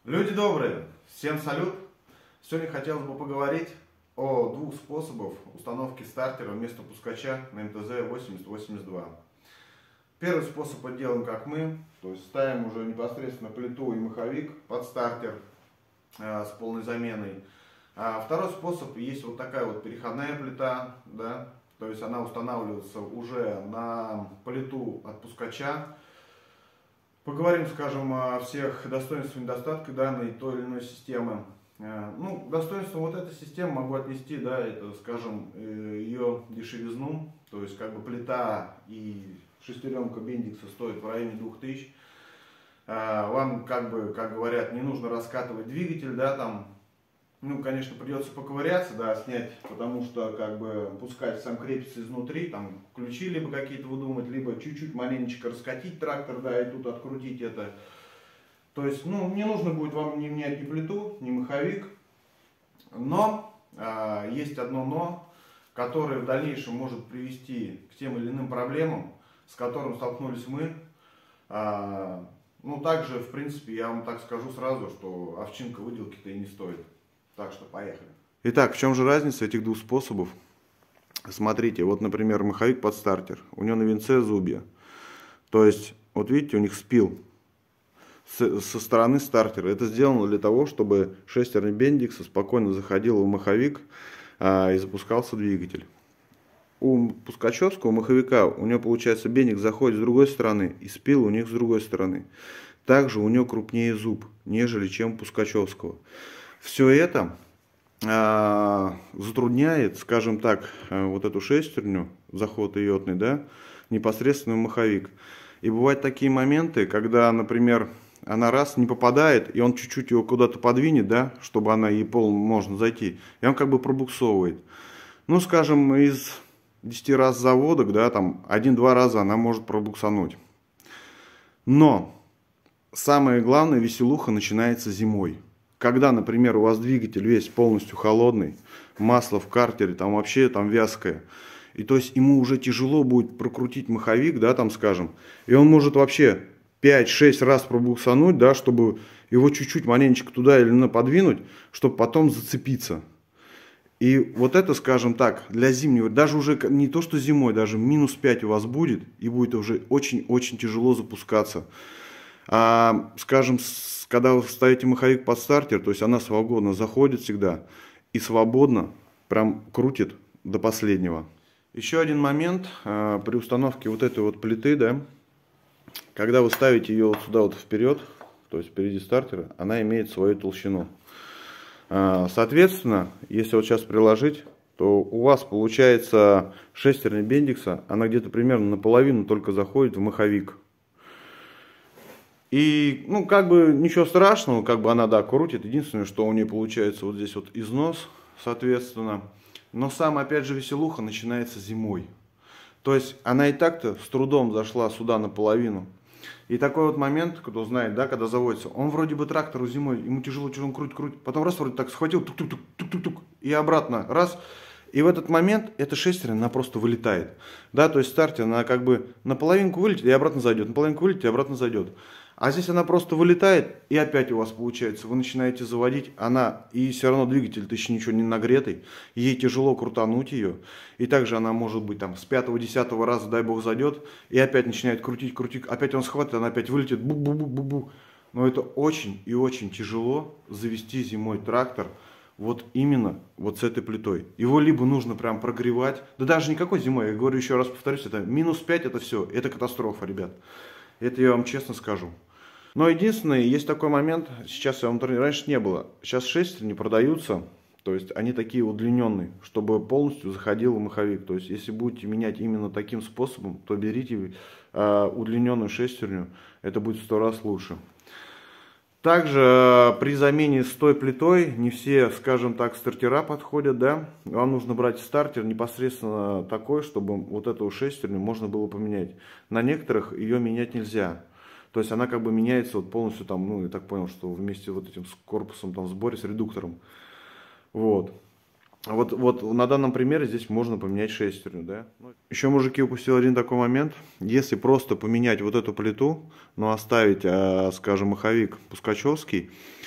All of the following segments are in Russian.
Люди добрые, всем салют! Сегодня хотелось бы поговорить о двух способах установки стартера вместо пускача на МТЗ-8082. Первый способ делаем как мы, то есть ставим уже непосредственно плиту и маховик под стартер с полной заменой. А второй способ, есть вот такая вот переходная плита, да, то есть она устанавливается уже на плиту от пускача. Поговорим, скажем, о всех достоинствах и недостатках данной той или иной системы. Ну, достоинство вот этой системы могу отнести, да, это, скажем, ее дешевизну, то есть как бы плита и шестеренка Бендикса стоит в районе 2000. Вам, как бы, как говорят, не нужно раскатывать двигатель, да, там, ну, конечно, придется поковыряться, да, снять, потому что, как бы, пускать сам крепится изнутри, там, ключи либо какие-то выдумать, либо чуть-чуть маленечко раскатить трактор, да, и тут открутить это. То есть, ну, не нужно будет вам не менять ни плиту, ни маховик, но есть одно но, которое в дальнейшем может привести к тем или иным проблемам, с которым столкнулись мы. Ну, также, в принципе, я вам так скажу сразу, что овчинка выделки-то и не стоит. Так что поехали. Итак, в чем же разница этих двух способов? Смотрите, вот, например, маховик под стартер. У него на винце зубья. То есть, вот видите, у них спил со стороны стартера. Это сделано для того, чтобы шестерня Бендикса спокойно заходила в маховик и запускался двигатель. У пускачевского маховика у него, получается, Бендикс заходит с другой стороны, и спил у них с другой стороны. Также у него крупнее зуб, нежели чем у пускачевского. Все это затрудняет, скажем так, вот эту шестерню, заход йодный, да, непосредственно в маховик. И бывают такие моменты, когда, например, она раз не попадает, и он чуть-чуть его куда-то подвинет, да, чтобы она ей пол можно зайти, и он как бы пробуксовывает. Ну, скажем, из 10 раз заводок, да, там 1-2 раза она может пробуксануть. Но самое главное, веселуха начинается зимой. Когда, например, у вас двигатель весь полностью холодный, масло в картере там вообще там вязкое, и то есть ему уже тяжело будет прокрутить маховик, да, там скажем, и он может вообще 5-6 раз пробуксануть, да, чтобы его чуть-чуть маленечко туда или на подвинуть, чтобы потом зацепиться. И вот это, скажем так, для зимнего, даже уже не то что зимой, даже минус 5 у вас будет, и будет уже очень-очень тяжело запускаться. Скажем, когда вы ставите маховик под стартер, то есть она свободно заходит всегда и свободно прям крутит до последнего. Еще один момент при установке вот этой вот плиты, да, когда вы ставите ее вот сюда вот вперед, то есть впереди стартера, она имеет свою толщину. Соответственно, если вот сейчас приложить, то у вас получается шестерня Бендикса, она где-то примерно наполовину только заходит в маховик. И, ну, как бы ничего страшного, как бы она, да, крутит. Единственное, что у нее получается вот здесь вот износ, соответственно. Но сам, опять же, веселуха начинается зимой. То есть она и так-то с трудом зашла сюда наполовину. И такой вот момент, кто знает, да, когда заводится, он вроде бы трактору зимой, ему тяжело, он крутит, потом раз вроде так схватил, тук-тук-тук-тук-тук, и обратно, раз. И в этот момент эта шестерня, она просто вылетает. Да, то есть стартер, она как бы наполовинку вылетит и обратно зайдет, наполовинку вылетит и обратно зайдет. А здесь она просто вылетает, и опять у вас получается, вы начинаете заводить, она, и все равно двигатель-то еще ничего не нагретый, ей тяжело крутануть ее, и также она может быть там с 5-10 раза, дай бог, зайдет, и опять начинает крутить, опять он схватит, она опять вылетит, бу-бу-бу-бу-бу. Но это очень и очень тяжело завести зимой трактор, вот именно вот с этой плитой. Его либо нужно прям прогревать, да даже никакой зимой, я говорю еще раз, повторюсь, это минус 5, это все, это катастрофа, ребят. Это я вам честно скажу. Но единственное, есть такой момент, сейчас я вам раньше не было, сейчас шестерни продаются, то есть они такие удлиненные, чтобы полностью заходил в маховик. То есть если будете менять именно таким способом, то берите удлиненную шестерню, это будет в 100 раз лучше. Также при замене с той плитой не все, скажем так, стартера подходят, да. Вам нужно брать стартер непосредственно такой, чтобы вот эту шестерню можно было поменять. На некоторых ее менять нельзя. То есть она как бы меняется вот полностью там, ну я так понял, что вместе вот этим с корпусом там в сборе с редуктором. Вот на данном примере здесь можно поменять шестерню, да. Еще, мужики, упустил один такой момент. Если просто поменять вот эту плиту, но оставить, скажем, маховик пускачевский,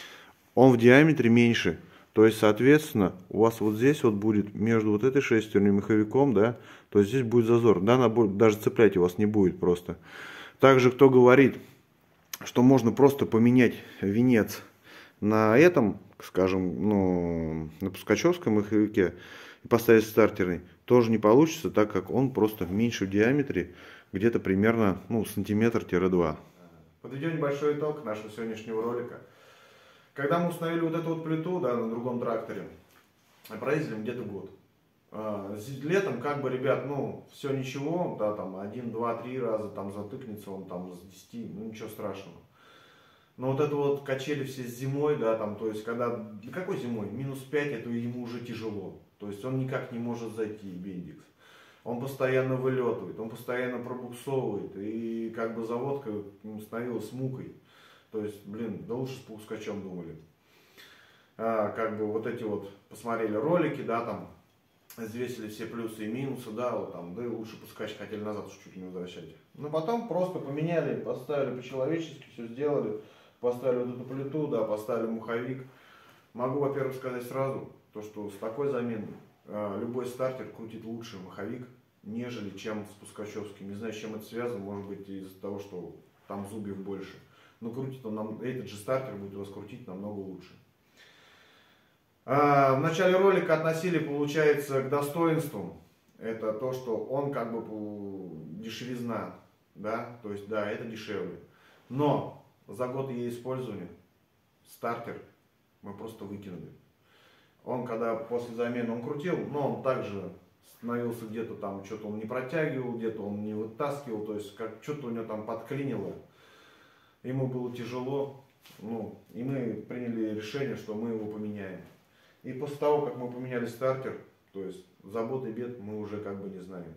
он в диаметре меньше. То есть, соответственно, у вас вот здесь вот будет между вот этой шестерней и маховиком, да, то есть здесь будет зазор. Да, она будет, даже цеплять у вас не будет просто. Также, кто говорит, что можно просто поменять венец на этом, скажем, ну, на пускачевском маховике и поставить стартерный, тоже не получится, так как он просто меньше в диаметре, где-то примерно, ну, сантиметр-2. Подведем небольшой итог нашего сегодняшнего ролика. Когда мы установили вот эту вот плиту, да, на другом тракторе, проездили где-то год. Летом, как бы, ребят, ну, все ничего, да, там, 1, 2, 3 раза, там, затыкнется он, там, с 10, ну, ничего страшного. Но вот это вот качели все с зимой, да, там, то есть, когда, да какой зимой, -5, это ему уже тяжело. То есть, он никак не может зайти, Бендикс. Он постоянно вылетывает, он постоянно пробуксовывает, и, как бы, заводка становилась мукой. То есть, блин, да лучше с пускачом думали. Как бы, вот эти вот, посмотрели ролики, да, там, взвесили все плюсы и минусы, да, вот там, да и лучше пускач хотели назад уж чуть не возвращать. Но потом просто поменяли, поставили по-человечески, все сделали, поставили вот эту плиту, да, поставили маховик. Могу, во-первых, сказать сразу, то, что с такой заменой любой стартер крутит лучше маховик, нежели чем с пускачевским. Не знаю, с чем это связано, может быть из-за того, что там зубьев больше. Но крутит он нам, этот же стартер будет у вас крутить намного лучше. В начале ролика относили, получается, к достоинствам. Это то, что он как бы дешевизна, да, то есть, да, это дешевле. Но за год ее использования стартер мы просто выкинули. Он когда после замены он крутил, но он также становился где-то там, что-то он не протягивал, где-то он не вытаскивал, то есть как что-то у него там подклинило. Ему было тяжело, ну, и мы приняли решение, что мы его поменяем. И после того, как мы поменяли стартер, то есть забот и бед мы уже как бы не знаем.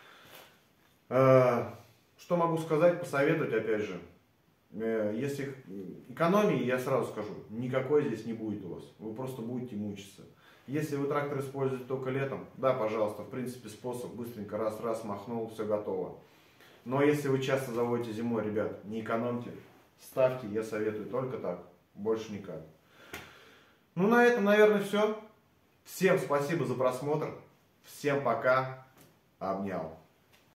Что могу сказать, посоветовать опять же. Если экономии, я сразу скажу, никакой здесь не будет у вас. Вы просто будете мучиться. Если вы трактор используете только летом, да, пожалуйста, в принципе способ, быстренько раз-раз махнул, все готово. Но если вы часто заводите зимой, ребят, не экономьте, ставьте, я советую только так, больше никак. Ну, на этом, наверное, все. Всем спасибо за просмотр. Всем пока. Обнял.